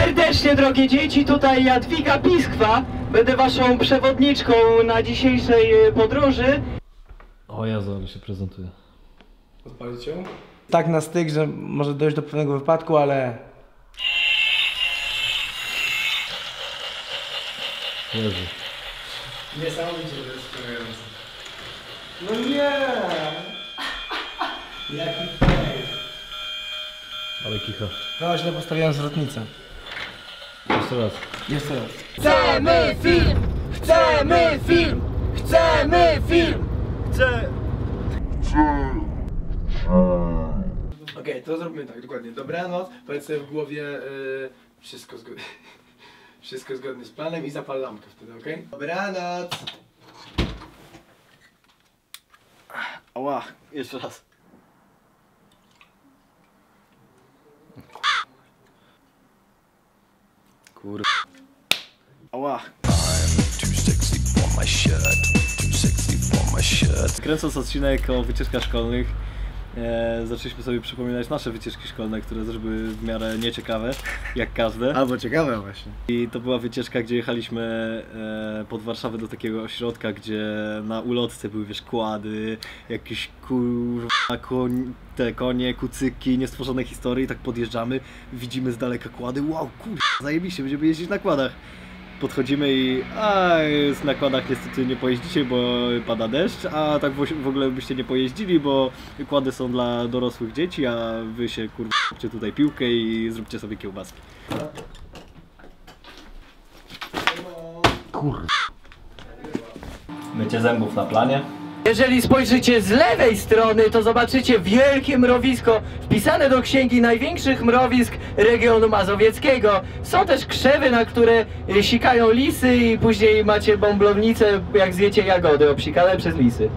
serdecznie, drogie dzieci, tutaj Jadwiga Piskwa. Będę waszą przewodniczką na dzisiejszej podróży. O Jezu, ale się prezentuje. Odpalić ją? Tak na styk, że może dojść do pewnego wypadku, ale... Jezu. Niesamowicie to jest wciągające. No nie! Jaki fail. Ale kicha. No źle postawiłem zwrotnicę. Jeszcze raz. Jeszcze raz. Chcemy film! Chcemy film! Chcemy film! Okej, to zrobimy tak, dokładnie. Dobranoc, powiedz sobie w głowie wszystko zgodnie z planem i zapal lampkę wtedy, okej? Dobranoc! Ała, jeszcze raz. Kur... Ała. Kręcąc odcinek o wycieczkach szkolnych, zaczęliśmy sobie przypominać nasze wycieczki szkolne, które też były w miarę nieciekawe, jak każde. Albo ciekawe właśnie. I to była wycieczka, gdzie jechaliśmy pod Warszawę do takiego ośrodka, gdzie na ulotce były, wiesz, kłady, jakieś te konie, kucyki, niestworzone historie i tak podjeżdżamy, widzimy z daleka kłady, wow, zajebiście, będziemy jeździć na kładach. Podchodzimy i na kładach niestety nie pojeździcie, bo pada deszcz, a tak w ogóle byście nie pojeździli, bo kłady są dla dorosłych dzieci, a wy się róbcie tutaj piłkę i zróbcie sobie kiełbaski. Mycie zębów na planie. Jeżeli spojrzycie z lewej strony, to zobaczycie wielkie mrowisko wpisane do księgi największych mrowisk regionu mazowieckiego. Są też krzewy, na które sikają lisy i później macie bąblownicę, jak zjecie jagody obsikane przez lisy.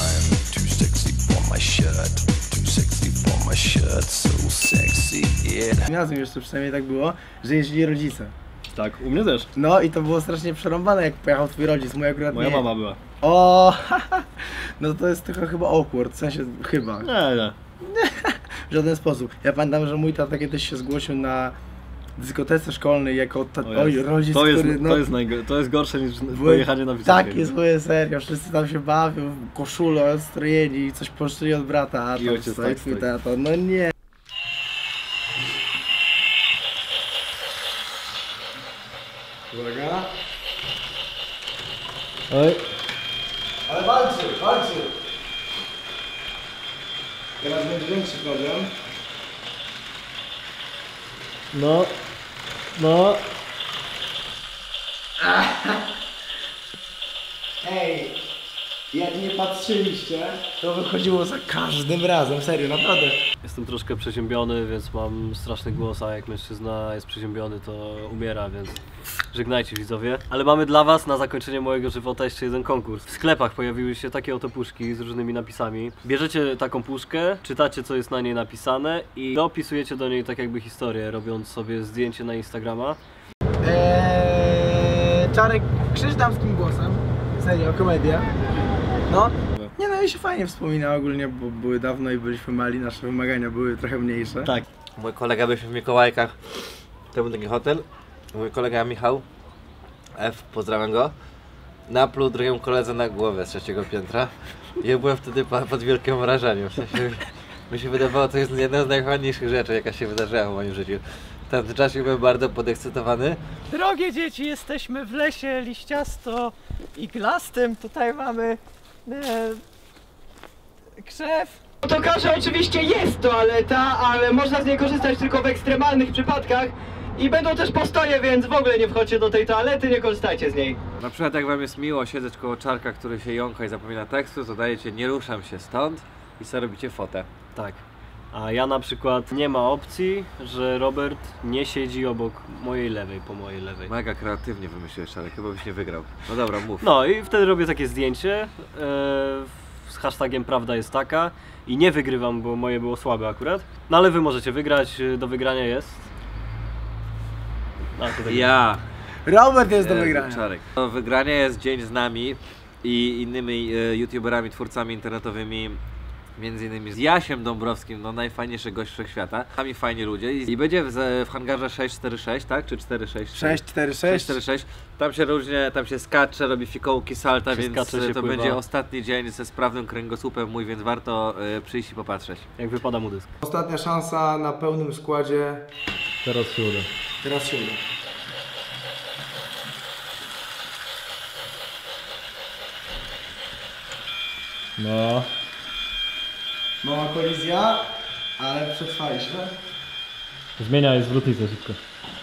Razem jeszcze przynajmniej tak było, że jeździli rodzice. Tak, u mnie też. No i to było strasznie przerąbane, jak pojechał twój rodzic, mój akurat Moja nie. mama była. O, no to jest tylko chyba awkward, w sensie chyba. Nie. W żaden sposób. Ja pamiętam, że mój tata kiedyś się zgłosił na dyskotece szkolnej jako rodzic, który... To jest gorsze niż pojechanie na wycieczkę. Takie złe, serio, wszyscy tam się bawią, koszule odstrojeni, coś poszczyli od brata, a I tam ojciec stoi tak twój stoi. tata, no nie. Uwaga. Oj. Ale walczy! Teraz będzie większy problem. No. Ej, jak nie patrzyliście, to wychodziło za każdym razem, serio, naprawdę. Jestem troszkę przeziębiony, więc mam straszny głos, a jak mężczyzna jest przeziębiony, to umiera, więc żegnajcie widzowie. Ale mamy dla was na zakończenie mojego żywota jeszcze jeden konkurs. W sklepach pojawiły się takie oto puszki z różnymi napisami. Bierzecie taką puszkę, czytacie co jest na niej napisane i dopisujecie do niej tak jakby historię, robiąc sobie zdjęcie na Instagrama. Czarek krzyż damskim głosem, serio, komedia. No. Nie no, i się fajnie wspomina ogólnie, bo były dawno i byliśmy mali, nasze wymagania były trochę mniejsze. Tak. Mój kolega byliśmy w Mikołajkach, to był taki hotel. Mój kolega Michał F, pozdrawiam go, napluł drugiemu koledze na głowę z 3. piętra. Ja byłem wtedy pod wielkim wrażeniem, w sensie mi się wydawało, to jest jedna z najfajniejszych rzeczy, jaka się wydarzyła w moim życiu. W tamtym czasie byłem bardzo podekscytowany. Drogie dzieci, jesteśmy w lesie liściasto iglastym. Tutaj mamy krzew. To każe oczywiście jest toaleta, ale można z niej korzystać tylko w ekstremalnych przypadkach. I będą też postoje, więc w ogóle nie wchodźcie do tej toalety, nie korzystajcie z niej. Na przykład jak wam jest miło siedzieć koło Czarka, który się jąka i zapomina tekstu, to dajecie nie ruszam się stąd i sobie robicie fotę. Tak. A ja na przykład nie ma opcji, że Robert nie siedzi obok mojej lewej, po mojej lewej. Mega kreatywnie wymyśliłeś, Czarek, chyba byś nie wygrał. No dobra, mów. No i wtedy robię takie zdjęcie z hashtagiem prawda jest taka i nie wygrywam, bo moje było słabe akurat. No ale wy możecie wygrać, do wygrania jest. A, to tak. Ja! Robert jest do wygrania. Czarek. Do wygrania jest dzień z nami i innymi youtuberami, twórcami internetowymi między innymi z Jasiem Dąbrowskim, no najfajniejszy gość wszechświata. Sami fajni ludzie i będzie w hangarze 646, tak? Czy 466? 646. 646. Tam się różnie, tam się skacze, robi fikołki, salta, więc skacze, się to pływa. będzie ostatni dzień ze sprawnym kręgosłupem mój, więc warto przyjść i popatrzeć. Jak wypada mu dysk. Ostatnia szansa na pełnym składzie. Teraz się uda. Teraz się uda. No. Mała kolizja, ale przetrwaliśmy. Zmieniaj zwrotnicę szybko.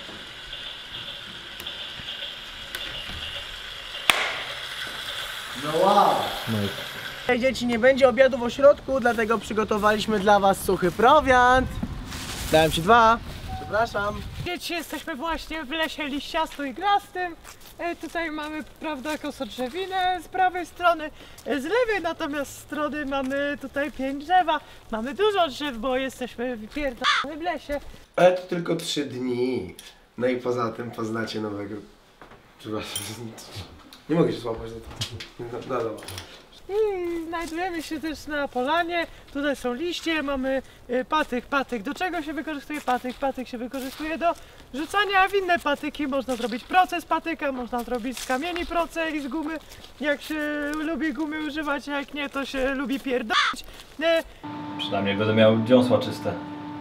No wow! No i Dzieci, nie będzie obiadu w ośrodku, dlatego przygotowaliśmy dla was suchy prowiant. Dałem ci 2. Przepraszam. Dzieci, jesteśmy właśnie w lesie liściasto i grastym. Tutaj mamy, prawda, kosodrzewinę z prawej strony, z lewej natomiast strony mamy tutaj 5 drzewa. Mamy dużo drzew, bo jesteśmy w lesie. Ale to tylko 3 dni. No i poza tym poznacie nowego... Przepraszam, nie mogę się złapać za to. No dobra. I znajdujemy się też na polanie. Tutaj są liście, mamy patyk. Do czego się wykorzystuje patyk? Patyk się wykorzystuje do rzucania w inne patyki. Można zrobić proces patyka, można zrobić z kamieni proce i z gumy. Jak się lubi gumy używać, a jak nie, to się lubi pierdolić. przynajmniej będę miał dziąsła czyste.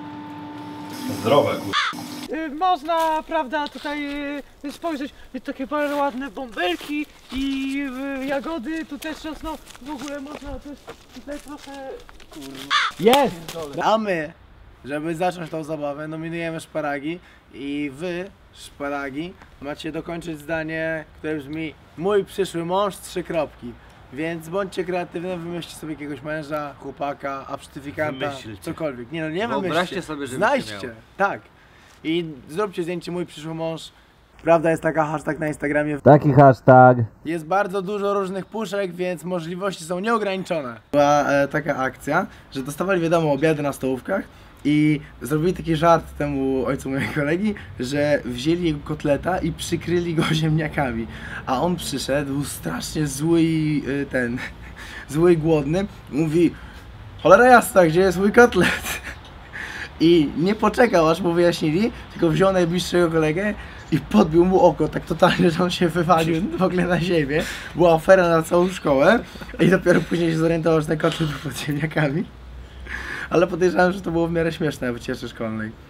Zdrowe, Można, prawda, tutaj spojrzeć, takie bardzo ładne bąbelki i jagody tu też rosną. W ogóle można też tutaj trochę... Jest! A my, żeby zacząć tą zabawę, nominujemy szparagi i wy, szparagi, macie dokończyć zdanie, które brzmi: mój przyszły mąż, 3 kropki. Więc bądźcie kreatywni, wymyślcie sobie jakiegoś męża, chłopaka, absztyfikanta, Wymyślcie. cokolwiek. Nie no, nie Wyobraźcie wymyślcie. sobie, żebyście Znajdźcie, miał. tak. I zróbcie zdjęcie mój przyszły mąż. Prawda jest taka, hashtag na Instagramie. Taki hashtag. Jest bardzo dużo różnych puszek, więc możliwości są nieograniczone. Była taka akcja, że dostawali wiadomo obiady na stołówkach i zrobili taki żart temu ojcu mojego kolegi, że wzięli jego kotleta i przykryli go ziemniakami. A on przyszedł, był strasznie zły i zły i głodny. Mówi: cholera jasna, gdzie jest mój kotlet? I nie poczekał, aż mu wyjaśnili, tylko wziął najbliższego kolegę i podbił mu oko tak totalnie, że on się wywalił w ogóle na ziemię. Była afera na całą szkołę i dopiero później się zorientował, że ten kotlet był pod ziemniakami. Ale podejrzewam, że to było w miarę śmieszne na wycieczce szkolnej.